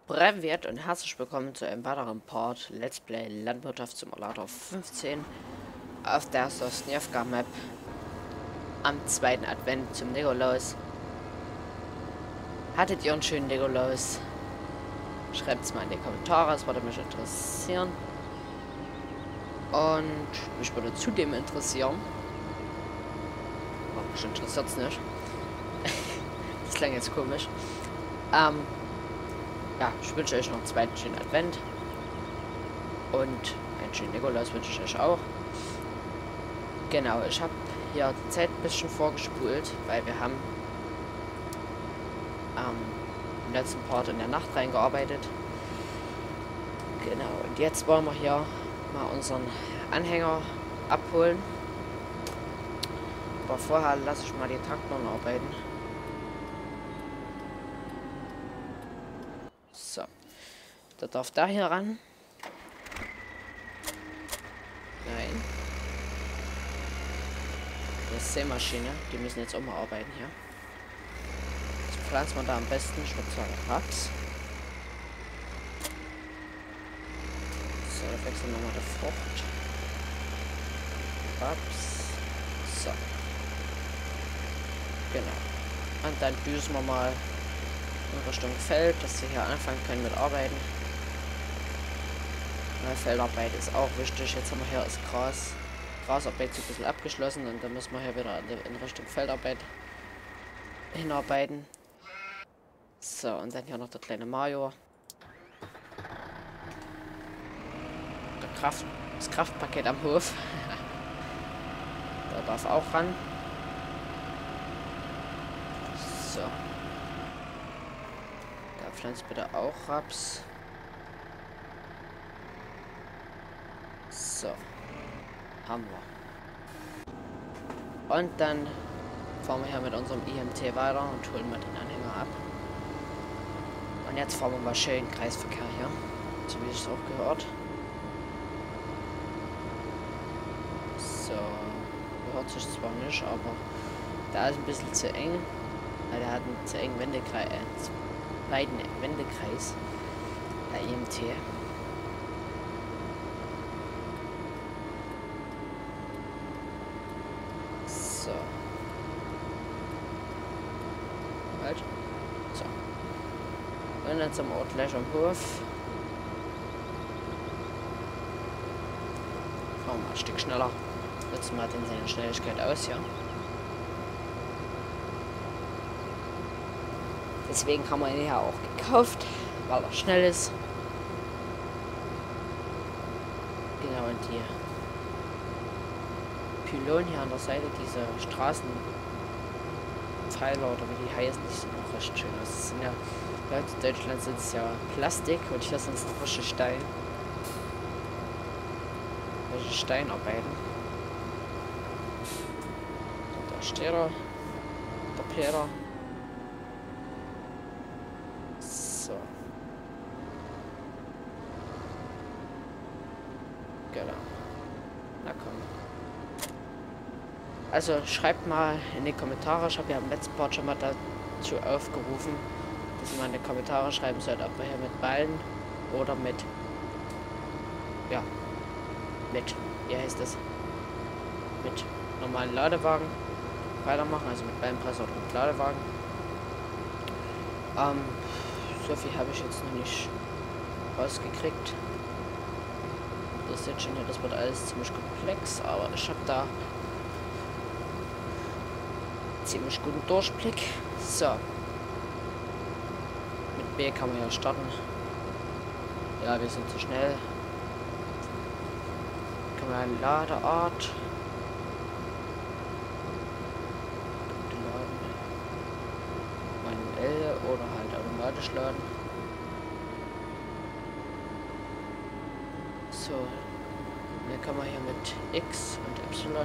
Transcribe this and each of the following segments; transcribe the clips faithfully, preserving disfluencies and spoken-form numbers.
Privet und herzlich willkommen zu einem weiteren Part Let's Play Landwirtschaftssimulator fünfzehn auf der Sosniewka Map am zweiten Advent zum Nikolaus. Hattet ihr einen schönen Nikolaus? Schreibt es mal in die Kommentare, es würde mich interessieren. Und mich würde zudem interessieren. Oh, mich interessiert es nicht. Das klang jetzt komisch. Ähm, ja, ich wünsche euch noch einen zweiten schönen Advent. Und einen schönen Nikolaus wünsche ich euch auch. Genau, ich habe hier die Zeit ein bisschen vorgespult, weil wir haben ähm, im letzten Part in der Nacht reingearbeitet. Genau, und jetzt wollen wir hier mal unseren Anhänger abholen. Aber vorher lasse ich mal die Traktoren arbeiten. So, da darf da hier ran. Nein. Das ist Sämaschine, die müssen jetzt auch mal arbeiten hier. Jetzt pflanzt man da am besten, ich würde sagen, Raps. So, da wechseln wir mal die Frucht. Raps. So. Genau. Und dann düsen wir mal in Richtung Feld, dass sie hier anfangen können mit Arbeiten. Na, Feldarbeit ist auch wichtig. Jetzt haben wir hier das Gras. Grasarbeit so ein bisschen abgeschlossen und dann müssen wir hier wieder in Richtung Feldarbeit hinarbeiten. So, und dann hier noch der kleine Mario. Der Kraft, das Kraftpaket am Hof. Der darf auch ran. So. Da pflanzt bitte auch Raps. So. Haben wir. Und dann fahren wir hier mit unserem I M T weiter und holen mal den Anhänger ab. Und jetzt fahren wir mal schön Kreisverkehr hier. So wie ich es auch gehört. So. Hört sich zwar nicht, aber da ist ein bisschen zu eng. Weil der hat einen zu engen Wendekreis. Äh, weiten Wendekreis. Der I M T. So. Halt. So. Und dann zum Ort gleich am Hof. Fahren wir mal ein Stück schneller. Nutzen wir den seine Schnelligkeit aus hier. Deswegen haben wir ihn ja auch gekauft, weil er schnell ist. Genau, und die Pylonen hier an der Seite, diese Straßenpfeiler oder wie die heißen, die sind auch recht schön aus. Das sind ja, in Deutschland sind es ja Plastik und hier sind es frische Stein. Frische Steinarbeiten. Und da steht er, der Peter. So. Genau. Na komm. Also schreibt mal in die Kommentare, ich habe ja im letzten Part schon mal dazu aufgerufen, dass ihr mal in die Kommentare schreiben sollt, ob wir hier mit Ballen oder mit, ja, mit, wie heißt das, mit normalen Ladewagen weitermachen, also mit Ballenpresse oder mit Ladewagen. Ähm, so viel habe ich jetzt noch nicht rausgekriegt. Das ist jetzt schon hier, das wird alles ziemlich komplex, aber ich habe da ziemlich guten Durchblick. So. Mit B kann man ja starten. Ja, wir sind zu schnell. Kann man eine Ladeart. Manuell oder halt automatisch laden. So. Dann kann man hier mit X und Y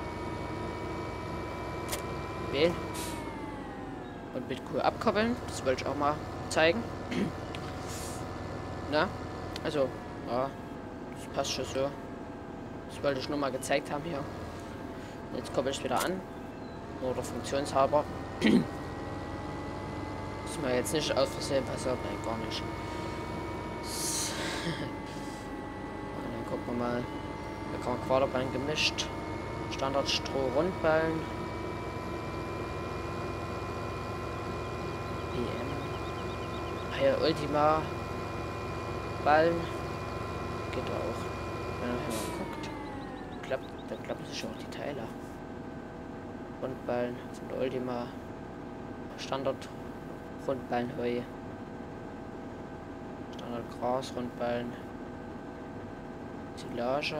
wählen und mit Q abkoppeln. Das wollte ich auch mal zeigen. Na, also, ja, das passt schon so. Das wollte ich nur mal gezeigt haben hier. Jetzt koppel ich es wieder an. Oder funktionshalber. Ist mir jetzt nicht aus Versehen passiert, nein, gar nicht. Und dann gucken wir mal. Da kann man Quaderballen gemischt. Standard Stroh Rundballen. B M. Hier Ultima Ballen. Geht auch. Wenn man hier mal guckt. Klappt, dann klappen sich auch die Teile. Rundballen von der Ultima. Standard Rundballen Heu. Standard Gras Rundballen. Silage.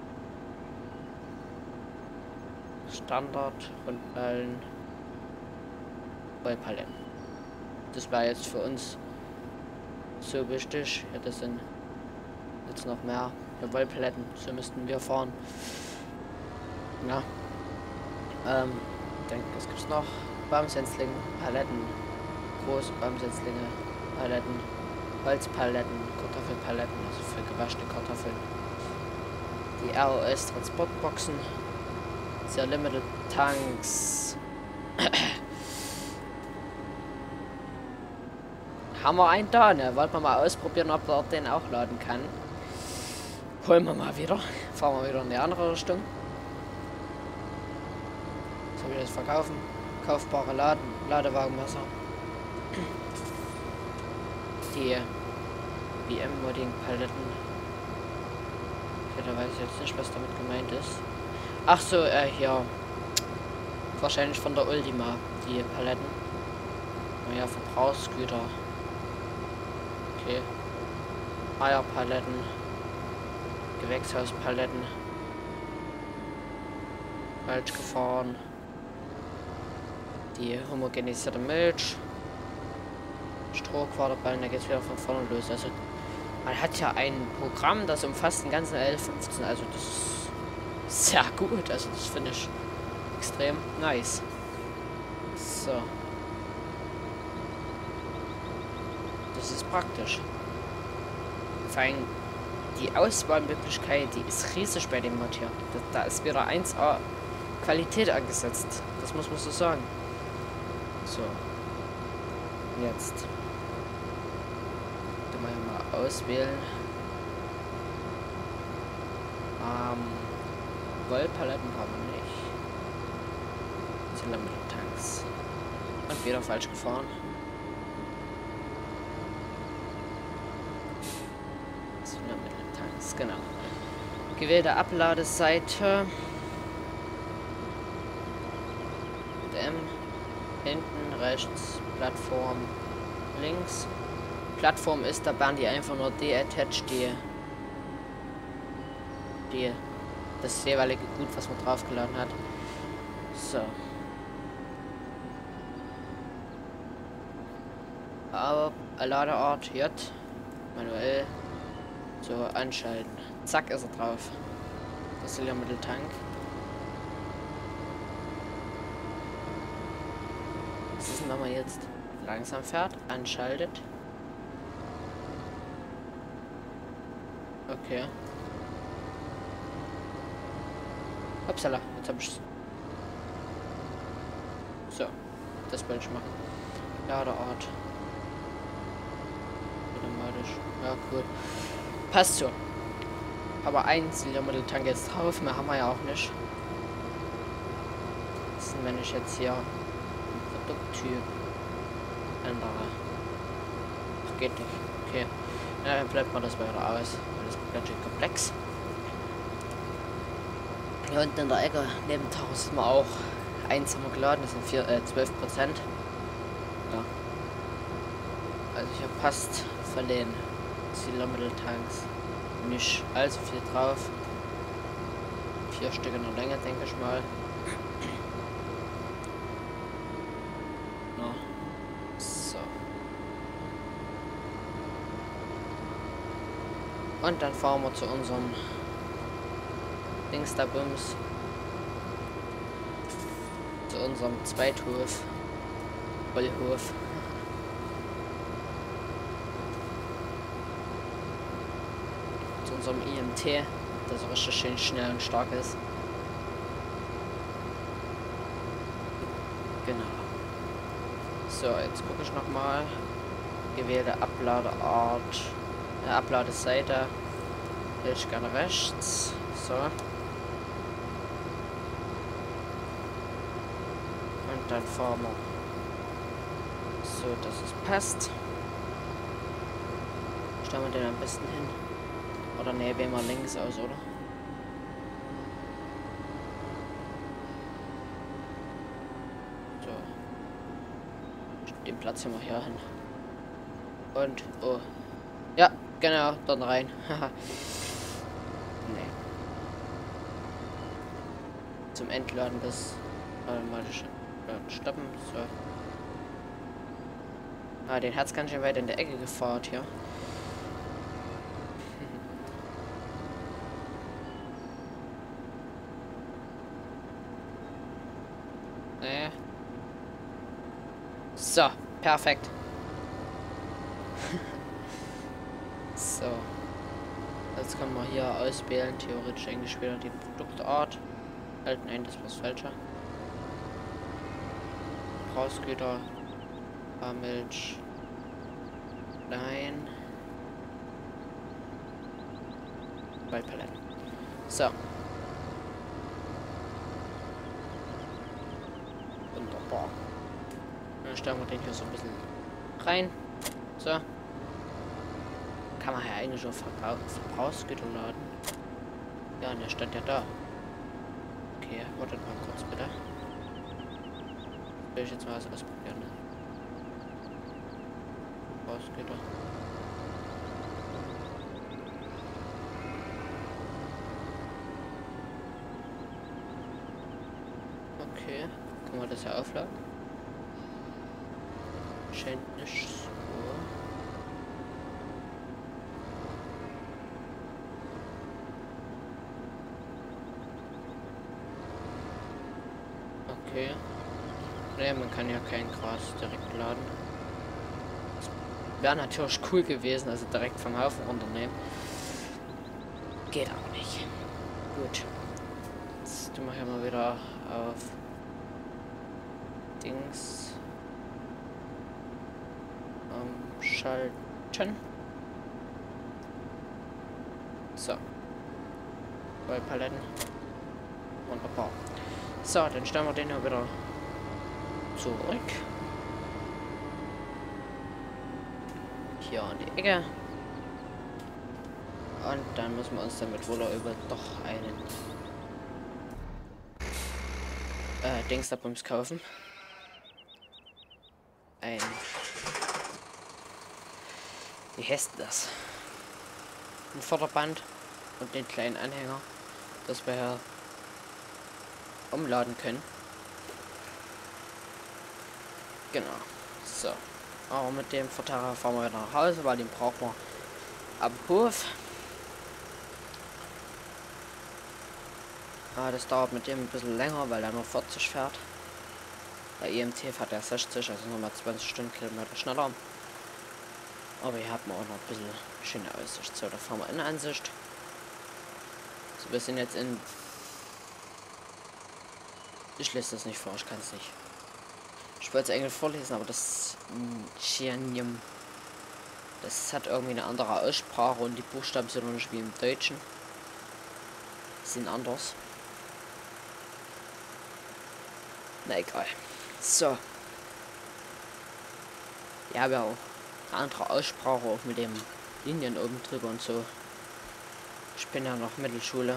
Standard Rundballen. Wollpaletten. Das war jetzt für uns so wichtig. Ja, das sind jetzt noch mehr Wollpaletten. So müssten wir fahren. Ja. Ähm, ich denke, es gibt noch Baumsetzlinge, Paletten, große Baumsetzlinge, Paletten, Holzpaletten, Kartoffelpaletten, also für gewaschene Kartoffeln. Die R O S Transportboxen, sehr Limited Tanks. Haben wir einen da, ne? Wollten wir mal ausprobieren, ob er den auch laden kann. Holen wir mal wieder. Fahren wir wieder in die andere Richtung. So wie das verkaufen. Kaufbare Laden, Ladewagenmesser. Die B M-Modding-Paletten. Okay, da weiß ich jetzt nicht, was damit gemeint ist. Ach so, äh, hier. Wahrscheinlich von der Ultima, die Paletten. Naja, Verbrauchsgüter. Okay. Eierpaletten. Gewächshauspaletten. Falsch gefahren. Die homogenisierte Milch. Strohquaderballen, da geht es wieder von vorne los. Also man hat ja ein Programm, das umfasst den ganzen L fünfzehn. Also das ist sehr gut. Also das finde ich extrem nice. So. Das ist praktisch. Vor allem die Auswahlmöglichkeit, die ist riesig bei dem Mod hier. Da, da ist wieder eins A Qualität angesetzt. Das muss man so sagen. So. Jetzt. Da mal mal auswählen. Ähm. Wollpaletten brauchen wir nicht. Zylindertanks. Und wieder falsch gefahren. Zylindertanks, genau. Gewählte Abladeseite. Mit M. Hinten, rechts, Plattform, links. Plattform ist, da waren die einfach nur de-attached, die, die, das jeweilige Gut, was man draufgeladen hat. So. Aber Ladeart J, manuell, so anschalten. Zack, ist er drauf. Das ist der Mitteltank. Was ist denn, wenn man jetzt langsam fährt, anschaltet? Okay. Upsala, jetzt hab ich's. So, das wollte ich machen. Ladeart. Automatisch. Ja, cool. Passt so. Aber ein Zylindermitteltank jetzt drauf, mehr haben wir ja auch nicht. Was ist denn, wenn ich jetzt hier Produkttyp ändere? Das geht nicht. Okay. Ja, dann bleibt man das weiter aus. Das ist ganz schön komplex. Hier unten in der Ecke neben Tacho sieht man auch eins haben wir geladen, das sind vier, äh, zwölf Prozent. Ja. Also hier passt von den Zylindermitteltanks nicht allzu viel drauf. Vier Stück in der Länge, denke ich mal. Ja. So. Und dann fahren wir zu unserem Dings da Bums. Zu unserem Zweithof. Wollhof. Zu unserem I M T, das richtig schön schnell und stark ist. Genau. So, jetzt gucke ich nochmal. Gewählte Abladeart. Der Abladeseite will ich gerne rechts. So. Und dann fahren wir so, dass es passt. Stellen wir den am besten hin. Oder ne, wählen wir links aus, oder? So. Den Platz wir hier hin. Und, oh. Ja, genau, dort rein. Haha. Nee. Zum Entladen das automatisch stoppen. So. Ah, den hat's ganz schön weit in der Ecke gefahren hier. Nee. So, perfekt. So. Jetzt können wir hier auswählen, theoretisch eigentlich wieder die Produktart. Halt, nein, das war's falscher. Brauchsgüter, Milch. Nein. Waldpaletten. So. Wunderbar. Dann stellen wir den hier so ein bisschen rein. So. Kann man ja eigentlich schon Verbrauch Verbrauchsgüter laden. Ja, und der stand ja da. Okay, wartet mal kurz bitte. Will ich jetzt mal was ausprobieren. Ne? Verbrauchsgüter. Okay, kann man das ja aufladen? Scheint nicht so. Okay. Ne, man kann ja kein Gras direkt laden. Wäre natürlich cool gewesen, also direkt vom Haufen runternehmen. Geht aber nicht. Gut. Jetzt tun wir hier mal wieder auf Dings ähm, schalten. So. Bei Paletten. Wunderbar. So, dann stellen wir den hier wieder zurück. Hier an die Ecke. Und dann müssen wir uns damit wohl über doch einen äh, Dingsabums kaufen. Ein... Wie heißt das? Ein Vorderband und den kleinen Anhänger, dass wir hier umladen können. Genau. So. Aber mit dem Verteiler fahren wir wieder nach Hause, weil den brauchen wir am Hof. Ah, das dauert mit dem ein bisschen länger, weil er nur vierzig fährt. Der E M T fährt er sechzig, also nochmal zwanzig Stundenkilometer schneller. Aber hier hat man auch noch ein bisschen schöne Aussicht. So, da fahren wir in Ansicht. So, wir sind jetzt in... Ich lese das nicht vor, ich kann es nicht. Ich wollte es eigentlich vorlesen, aber das... Das hat irgendwie eine andere Aussprache und die Buchstaben sind noch nicht wie im Deutschen. Die sind anders. Na egal. So. Ja, aber auch eine andere Aussprache, auch mit dem Linien oben drüber und so. Ich bin ja noch Mittelschule.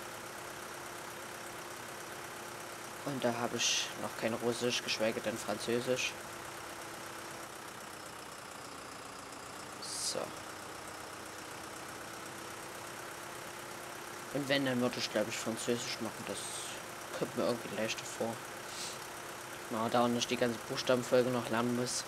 Und da habe ich noch kein Russisch, geschweige denn Französisch. So. Und wenn, dann würde ich glaube ich Französisch machen. Das kommt mir irgendwie leichter vor. Na, da nicht die ganze Buchstabenfolge noch lernen muss.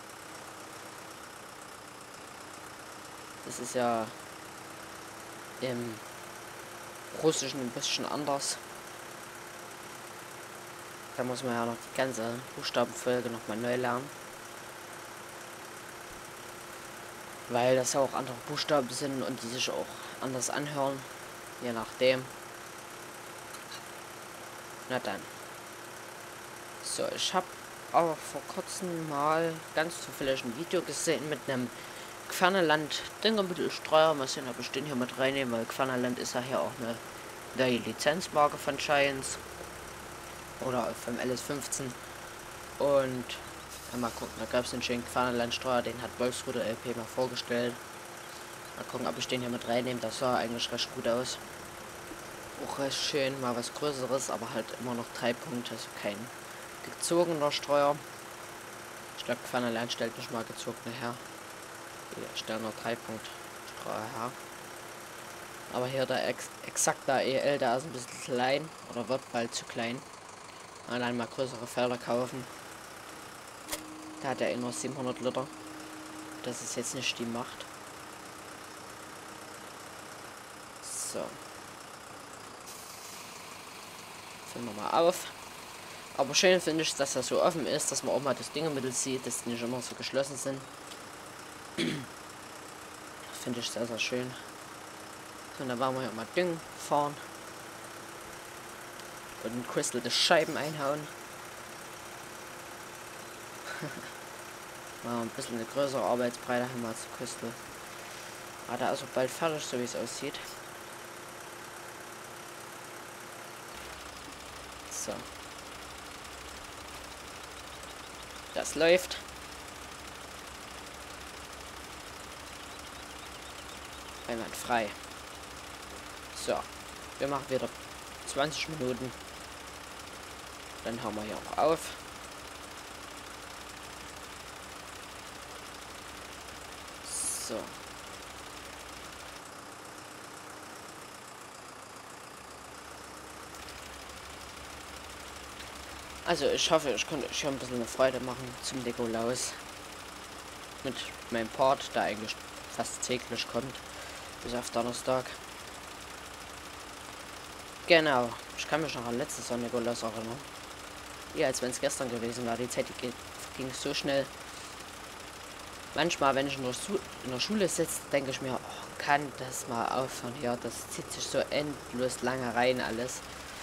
Das ist ja im Russischen ein bisschen anders. Da muss man ja noch die ganze Buchstabenfolge noch mal neu lernen. Weil das ja auch andere Buchstaben sind und die sich auch anders anhören. Je nachdem. Na dann. So, ich habe aber vor kurzem mal ganz zufällig ein Video gesehen mit einem Querneland Düngemittelstreuer. Mal sehen, ob ich den hier mit reinnehmen, weil Querneland ist ja hier auch eine neue Lizenzmarke von Giants. Oder vom L S fünfzehn. Und ja, mal gucken, da gab es den schönen Querneland-Streuer, den hat Wolfsrudel L P mal vorgestellt. Mal gucken, ob ich den hier mit reinnehme. Das sah eigentlich recht gut aus. Auch recht schön, mal was Größeres, aber halt immer noch drei Punkte, also kein gezogener Streuer. Ich glaube, Querneland stellt nicht mal gezogene her. Die stellen nur drei Punkt Streuer her. Aber hier der Ex exakter E L, der ist ein bisschen klein oder wird bald zu klein. Allein mal größere Felder kaufen. Da hat er eh nur siebenhundert Liter. Das ist jetzt nicht die Macht. So. Füllen wir mal auf. Aber schön finde ich, dass er so offen ist, dass man auch mal das Düngemittel sieht, dass die nicht immer so geschlossen sind. Finde ich sehr, sehr schön. So, dann werden wir hier mal Düngen fahren. Und in Crystal die Scheiben einhauen. Mal ein bisschen eine größere Arbeitsbreite haben wir als Crystal. Aber da ist auch bald fertig, so wie es aussieht. So. Das läuft. Einwandfrei. So. Wir machen wieder zwanzig Minuten. Dann haben wir hier auch auf. So. Also ich hoffe, ich konnte euch ein bisschen eine Freude machen zum Nikolaus. Mit meinem Part, der eigentlich fast täglich kommt. Bis auf Donnerstag. Genau. Ich kann mich noch an letztes Jahr Nikolaus erinnern. Ja, als wenn es gestern gewesen war. Die Zeit die geht, ging so schnell. Manchmal, wenn ich in der, in der Schule sitze, denke ich mir, oh, kann das mal aufhören hier. Das zieht sich so endlos lange rein alles.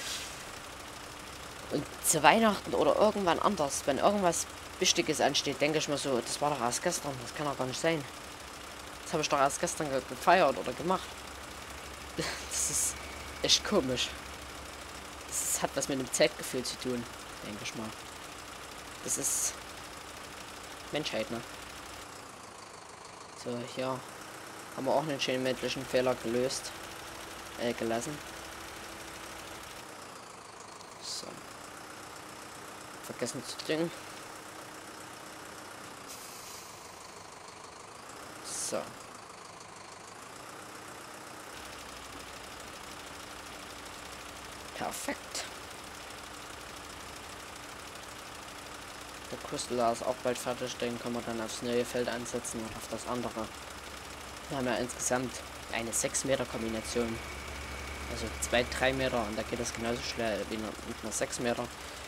Und zu Weihnachten oder irgendwann anders, wenn irgendwas Wichtiges ansteht, denke ich mir so, das war doch erst gestern, das kann doch gar nicht sein. Das habe ich doch erst gestern ge gefeiert oder gemacht. Das ist echt komisch. Das hat was mit dem Zeitgefühl zu tun, denke ich mal. Das ist Menschheit, ne? So, hier haben wir auch einen schönen menschlichen Fehler gelöst, äh, gelassen. So. Vergessen zu düngen. So. Perfekt. Der Crystal ist auch bald fertig, den können wir dann aufs neue Feld ansetzen und auf das andere. Wir haben ja insgesamt eine sechs Meter Kombination. Also zwei, drei Meter und da geht das genauso schnell wie mit einer sechs Meter.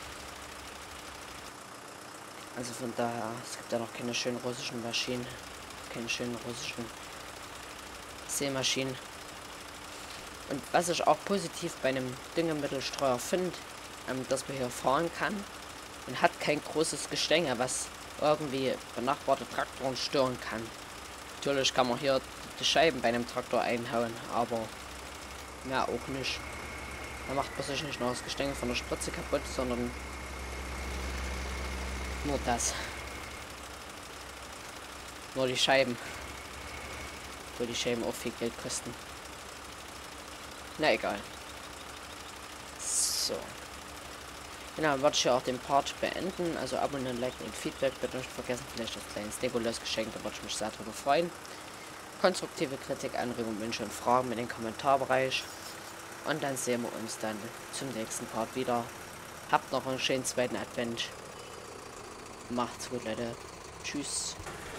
Also von daher, es gibt ja noch keine schönen russischen Maschinen. Keine schönen russischen Sämaschinen. Und was ich auch positiv bei einem Düngemittelstreuer finde, ähm, dass man hier fahren kann. Man hat kein großes Gestänge, was irgendwie benachbarte Traktoren stören kann. Natürlich kann man hier die Scheiben bei einem Traktor einhauen, aber ja auch nicht. Da macht man sich nicht nur das Gestänge von der Spritze kaputt, sondern nur das. Nur die Scheiben. Wo die Scheiben auch viel Geld kosten. Na egal. So. Genau, würde ich ja auch den Part beenden. Also abonnieren, liken und Feedback. Bitte nicht vergessen, vielleicht das kleine Nikolaus-Geschenk, da würde ich mich sehr darüber freuen. Konstruktive Kritik, Anregungen, Wünsche und Fragen in den Kommentarbereich. Und dann sehen wir uns dann zum nächsten Part wieder. Habt noch einen schönen zweiten Advent. Macht's gut, Leute. Tschüss.